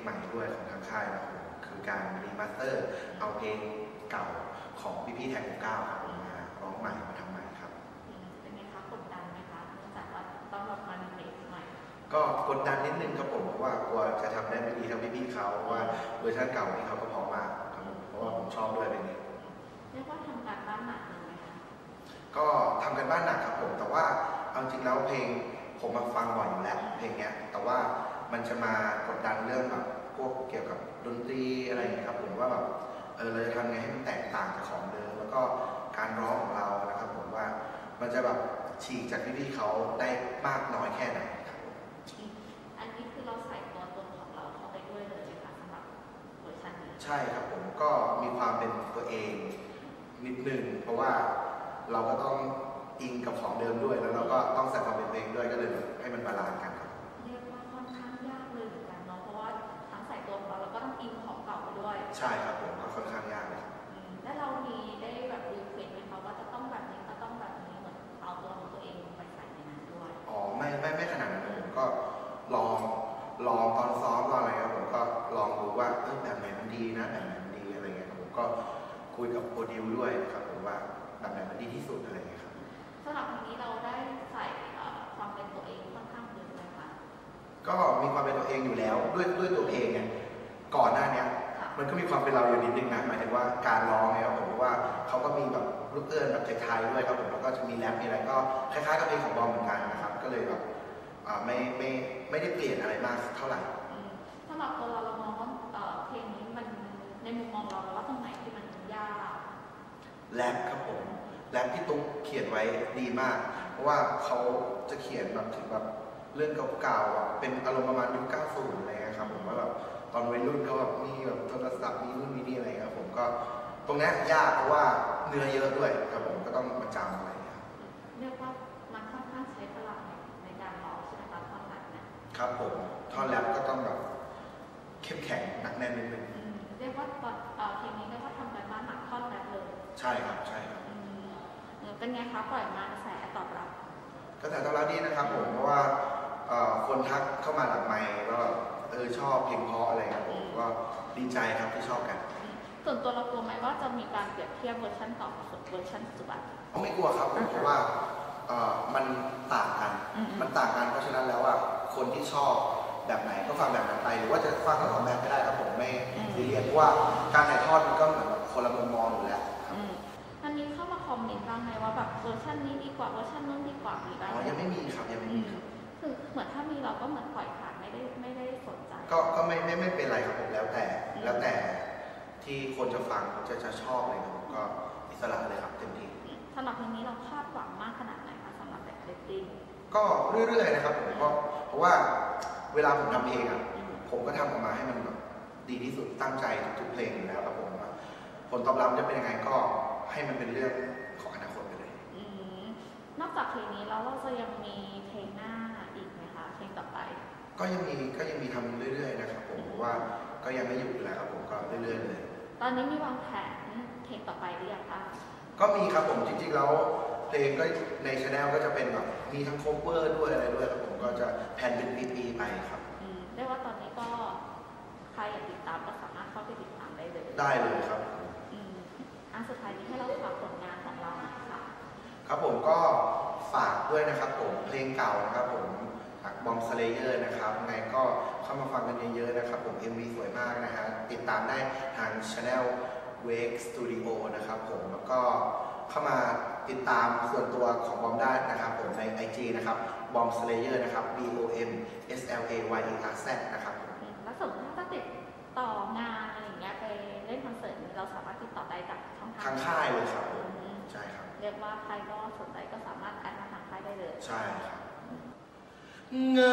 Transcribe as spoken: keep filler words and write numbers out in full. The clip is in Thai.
ใหม่ด้วยของทางค่ายนะครับคือการรีมาสเตอร์เอาเพลงเก่าของพี่ๆแท็กเก้าครับมาร้องใหม่มาทำใหม่ครับเป็นไงคะกดดันไหมคะเนื่องจากว่าต้องรับมาในเพลงใหม่ก็กดดันนิดนึงครับผมเพราะว่ากลัวจะทำได้ไม่ดีเท่าพี่ๆเขาเพราะว่าเวอร์ชันเก่าที่เขาก็พร้อมมากครับผมเพราะว่าผมชอบด้วยเพลงนี้เรียกว่าทำการบ้านหนักเลยไหมคะก็ทำกันบ้านหนักครับผมแต่ว่าเอาจริงแล้วเพลงผมมาฟังบ่อยอยู่แล้วเพลงนี้แต่ว่ามันจะมากดดันเรื่องแบบพวกเกี่ยวกับดนตรีอะไรอย่างเงี้ยครับผมว่าแบบเออเราจะทำไงให้มันแตกต่างจากของเดิมแล้วก็การร้องของเรานะครับผมว่ามันจะแบบฉีกจากพี่ๆเขาได้มากน้อยแค่ไหนครับผมอันนี้คือเราใส่ตัวตนของเราเข้าไปด้วยเลยค่ะสำหรับเวอร์ชันนี้ใช่ครับผมก็มีความเป็นตัวเองนิดนึงเพราะว่าเราก็ต้องอิงกับของเดิมด้วยแล้วเราก็ต้องใส่ความเป็นตัวเองด้วยก็เลยให้มันบาลานซ์กันครับเรียกว่าค่อนข้างยากเลยเหมือนกันเนาะเพราะว่าทั้งใส่ตัวของเราแล้วก็ต้องอิงของเก่าไปด้วยใช่ครับผมก็ค่อนข้างยากเลยแล้วเรามีได้แบบรีเควสไหมคะว่าจะต้องแบบนี้ก็ต้องแบบนี้เหมือนเอาตัวของตัวเองไปใส่ในนั้นด้วยอ๋อไม่ไม่ไม่ขนาดนั้นผมก็ลองลองตอนซ้อมตอนอะไรครับผมก็ลองดูว่าเออแบบไหนมันดีนะแบบไหนมันดีอะไรเงี้ยผมก็คุยกับโปรดิวด้วยครับผมว่าแบบไหนมันดีที่สุดอะไรเงี้ยครับสำหรับเพลงนี้เราได้ใส่ความเป็นตัวเองค่อนข้างเยอะไหมคะก็มีความเป็นตัวเองอยู่แล้วด้วยด้วยตัวเพลงเนี่ยก่อนหน้านี้มันก็มีความเป็นเราอยู่นิดนึงนะหมายถึงว่าการร้องเนี่ยครับผมว่าเขาก็มีแบบลูกเอื้อนแบบไทยๆด้วยครับผมแล้วก็จะมีแรปมีอะไรก็คล้ายๆกับเพลงของบอมเหมือนกันนะครับก็เลยแบบไม่ไม่ไม่ได้เปลี่ยนอะไรมากเท่าไหร่สำหรับตัวเราเรามองว่าเพลงนี้มันในมุมมองเราว่าตรงไหนที่มันยากแรปครับผมแรปที่ตุ๊กเขียนไว้ดีมากเพราะว่าเขาจะเขียนแบบถึงแบบเรื่องเก่าๆเป็นอารมณ์ประมาณยุคเก้าสิบอะไรครับผมว่าแบบตอนวัยรุ่นเขาแบบมีแบบโทรศัพท์มีรุ่นมีนี่อะไรครับผมก็ตรงนี้ยากเพราะว่าเนื้อเยอะด้วยครับผมก็ต้องมาจำอะไรครับเรียกว่ามันค่อนข้างใช้พลังในการร้องใช่ไหมคะท่อนแรปนะครับผมท่อนแรปก็ต้องแบบเข้มแข็งหนักแน่นนิดนึงเรียกว่าตอนเพลงนี้เรียกว่าทำการบ้านหนักท่อนแรปเลยใช่ครับใช่ครับเป็นไงคะปล่อยมากระแสตอบรับกระแสตอบรับดีนะครับผมเพราะว่าคนทักเข้ามาหลังไมค์ก็เออชอบเพลงเพราะอะไรครับผมก็ดีใจครับที่ชอบกันส่วนตัวเรากลัวไหมว่าจะมีการเปรียบเทียบเวอร์ชันเก่ากับเวอร์ชันปัจจุบันไม่กลัวครับเพราะว่ามันต่างกันมันต่างกันเพราะฉะนั้นแล้วว่าคนที่ชอบแบบไหนก็ฟังแบบนั้นไปหรือว่าจะฟังทั้งสองแบบก็ได้ครับผมไม่ซีเรียสเพราะว่าการถ่ายทอดมันก็เหมือนคนละมุมมองอยู่แล้วอันนี้เข้ามาคอมเมนต์บ้างไหมว่าแบบเวอร์ชันนี้ดีกว่าเวอร์ชันนู้นดีกว่ามีบ้างอ๋อยังไม่มีครับยังไม่มีครับคือเหมือนถ้ามีเราก็เหมือนปล่อยผ่านไม่ได้ไม่ได้สนใจก็ก็ไม่ไม่ไม่เป็นไรครับผมแล้วแต่แล้วแต่ที่คนจะฟังจะจะชอบอะไรผมก็อิสระเลยครับเต็มที่สำหรับเพลงนี้เราคาดหวังมากขนาดไหนคะสำหรับแบบเรตติ้งก็เรื่อยๆนะครับผมเพราะเพราะว่าเวลาผมทำเพลงอ่ะผมก็ทำออกมาให้มันแบบดีที่สุดตั้งใจทุกเพลงอยู่แล้วครับผมผลตอบรับจะเป็นยังไงก็ให้มันเป็นเรื่องของอนาคตไปเลยนอกจากเพลงนี้แล้วเราจะยังมีเพลงหน้าอีกไหมคะเพลงต่อไปก็ยังมีก็ยังมีทำเรื่อยๆนะครับผมเพราะว่าก็ยังไม่หยุดอยู่แล้วครับผมก็เรื่อยๆเลยตอนนี้มีวางแผนเพลงต่อไปหรือยังคะก็มีครับผมจริงๆแล้วเพลงก็ในช anel ก็จะเป็นแบบมีทั้งโคเวอร์ด้วยอะไรด้วยครับผมก็จะแพนเป็นปีๆไปครับเรียกว่าตอนนี้ก็ใครอยากติดตามก็สามารถเข้าไปติดตามได้เลยได้เลยครับอันสุดท้ายนี้ให้เราฝากผลงานของเราค่ะครับผมก็ฝากด้วยนะครับผมเพลงเก่านะครับผมจากบอมสเลเยอร์นะครับไงก็เข้ามาฟังกันเยอะๆนะครับผม เอ็ม วี สวยมากนะฮะติดตามได้ทาง channel Wake Studio นะครับผมแล้วก็เข้ามาติดตามส่วนตัวของบอมได้นะครับผมใน ไอ จี นะครับบอมสเลเยอร์นะครับ B O M S L A Y E R Z นะครับแล้วสมมติถ้าติดต่องานอะไรอย่างเงี้ยไปเล่นคอนเสิร์ตเราสามารถติดต่อได้จากช่องทางทางค่ายเลยครับใช่ครับเรียกว่าใครก็สนใจก็สามารถแอดมาทางค่ายได้เลยใช่ครับเงิ